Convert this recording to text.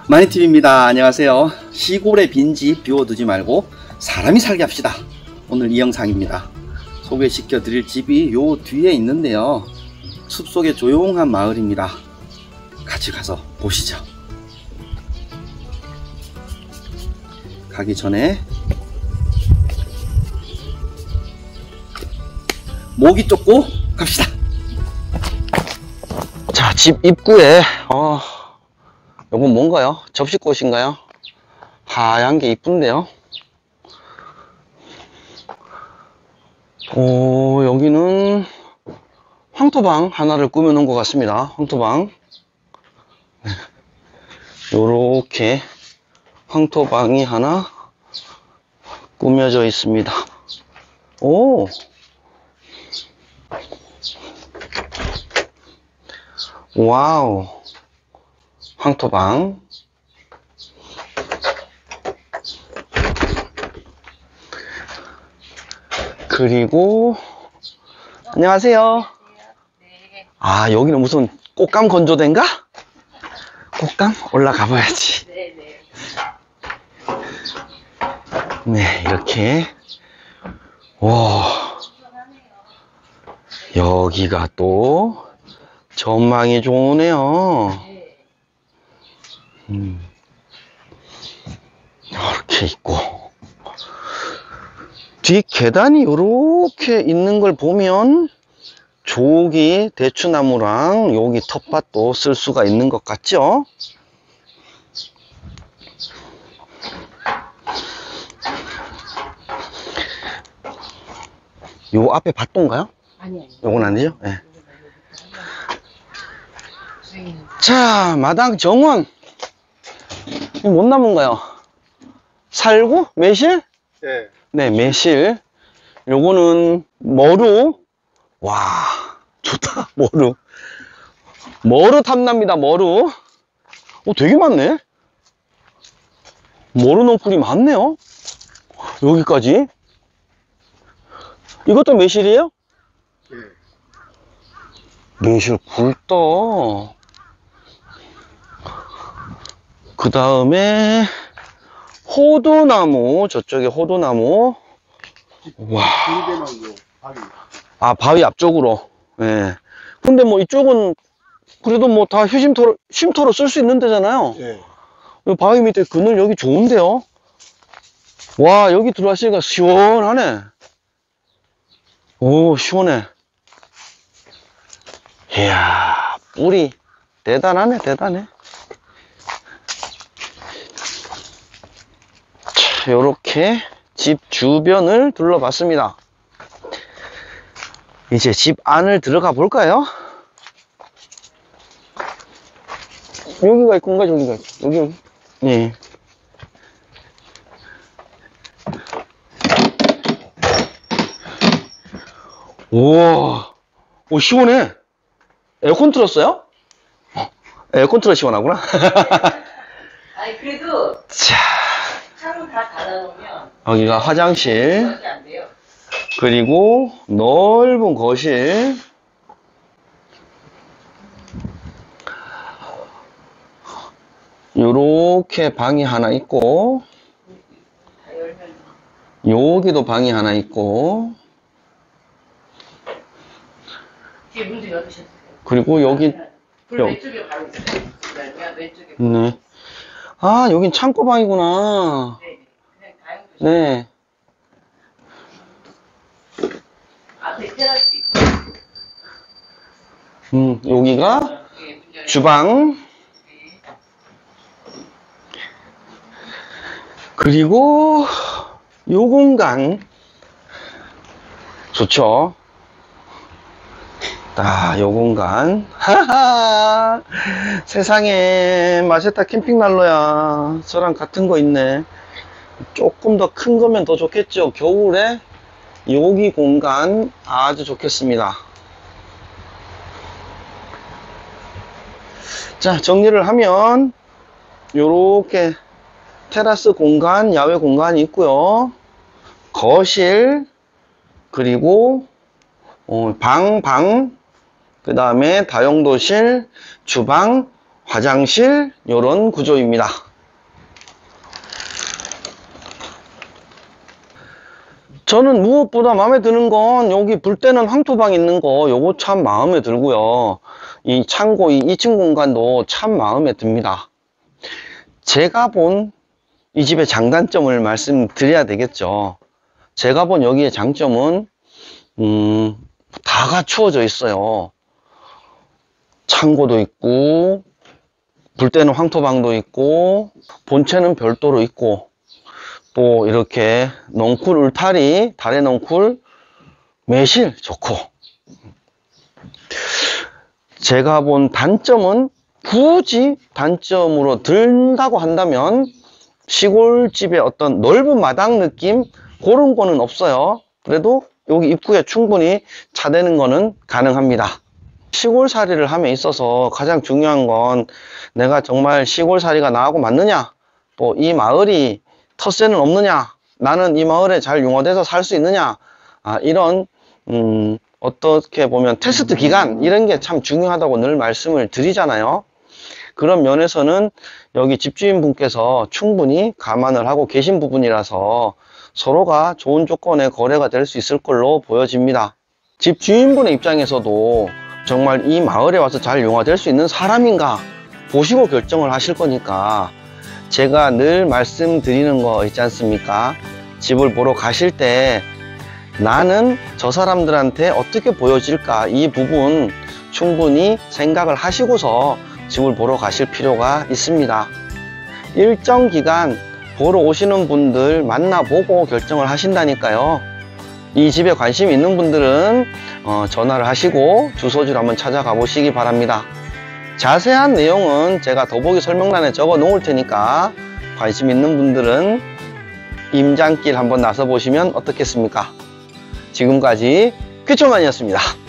마니TV입니다. 안녕하세요. 시골의 빈집 비워두지 말고 사람이 살게 합시다. 오늘 이 영상입니다. 소개시켜 드릴 집이 요 뒤에 있는데요. 숲속의 조용한 마을입니다. 같이 가서 보시죠. 가기 전에 모기 쫓고 갑시다. 자, 집 입구에 요건 뭔가요? 접시꽃인가요? 하얀 게 이쁜데요. 여기는 황토방 하나를 꾸며 놓은 것 같습니다. 황토방. 요렇게 황토방이 하나 꾸며져 있습니다. 와우. 황토방. 그리고 안녕하세요. 아, 여기는 무슨 꽃감 건조대인가? 꽃감? 올라가 봐야지. 네, 이렇게. 와, 여기가 또 전망이 좋으네요. 이렇게 있고, 뒤 계단이 이렇게 있는 걸 보면 저기 대추나무랑 여기 텃밭도 쓸 수가 있는 것 같죠? 요 앞에 밭도인가요? 아니요. 요건 아니죠? 네. 자, 마당 정원. 이거 뭔 나무인가요? 살구? 매실? 네. 네, 매실. 요거는 머루. 와, 좋다. 머루. 머루 탐납니다. 머루. 되게 많네. 머루 넝쿨이 많네요. 여기까지. 이것도 매실이에요? 네. 매실 굵다. 그 다음에 호두나무. 저쪽에 호두나무. 와. 아, 바위 앞쪽으로. 예. 네. 근데 뭐 이쪽은 그래도 뭐 다 쉼터로 쓸 수 있는 데잖아요. 네. 바위 밑에 그늘 여기 좋은데요. 와, 여기 들어가시니까 시원하네. 오, 시원해. 이야, 뿔이 대단하네, 대단해. 자, 요렇게 집 주변을 둘러봤습니다. 이제 집 안을 들어가 볼까요? 여기가 있건가, 저기가 있고. 여기. 네. 우와, 오, 시원해. 에어컨 틀었어요? 에어컨 틀어 시원하구나. 아니, 그래도. 자, 창문 다 닫아놓으면. 여기가 화장실. 그렇게 안 돼요. 그리고 넓은 거실. 요렇게 방이 하나 있고, 다 열면. 여기도 방이 하나 있고, 뒤에 문 좀 열으셨어요. 그리고 여기, 불 왼쪽에 바로 있어요. 왼쪽에. 네. 아, 여긴 창고방이구나. 네. 그냥 다용도실. 네. 앞에 테라스 있고. 여기가 예, 문 열고. 주방. 네. 그리고 요 공간 좋죠. 요 공간. 하하, 세상에 마제타 캠핑 난로야. 저랑 같은 거 있네. 조금 더 큰 거면 더 좋겠죠. 겨울에 여기 공간 아주 좋겠습니다. 자, 정리를 하면 요렇게 테라스 공간, 야외 공간이 있고요. 거실, 그리고 방, 그 다음에 다용도실, 주방, 화장실 요런 구조입니다. 저는 무엇보다 마음에 드는 건 여기 불 때는 황토방 있는 거 요거 참 마음에 들고요. 이 창고 이 2층 공간도 참 마음에 듭니다. 제가 본 이 집의 장단점을 말씀드려야 되겠죠. 제가 본 여기의 장점은 다 갖추어져 있어요. 창고도 있고 불 때는 황토방도 있고 본체는 별도로 있고 또 이렇게 넝쿨 울타리, 달의 넝쿨, 매실 좋고. 제가 본 단점은 굳이 단점으로 든다고 한다면 시골집의 어떤 넓은 마당 느낌 그런 거는 없어요. 그래도 여기 입구에 충분히 차대는 거는 가능합니다. 시골살이를 함에 있어서 가장 중요한 건 내가 정말 시골살이가 나하고 맞느냐, 또 이 마을이 텃세는 없느냐, 나는 이 마을에 잘 융화돼서 살 수 있느냐, 이런 어떻게 보면 테스트 기간 이런 게 참 중요하다고 늘 말씀을 드리잖아요. 그런 면에서는 여기 집주인분께서 충분히 감안을 하고 계신 부분이라서 서로가 좋은 조건의 거래가 될 수 있을 걸로 보여집니다. 집주인분의 입장에서도 정말 이 마을에 와서 잘 융화될 수 있는 사람인가 보시고 결정을 하실 거니까 제가 늘 말씀드리는 거 있지 않습니까? 집을 보러 가실 때 나는 저 사람들한테 어떻게 보여질까, 이 부분 충분히 생각을 하시고서 집을 보러 가실 필요가 있습니다. 일정 기간 보러 오시는 분들 만나보고 결정을 하신다니까요. 이 집에 관심 있는 분들은 전화를 하시고 주소지로 한번 찾아가 보시기 바랍니다. 자세한 내용은 제가 더보기 설명란에 적어 놓을 테니까 관심 있는 분들은 임장길 한번 나서 보시면 어떻겠습니까? 지금까지 귀초만이었습니다.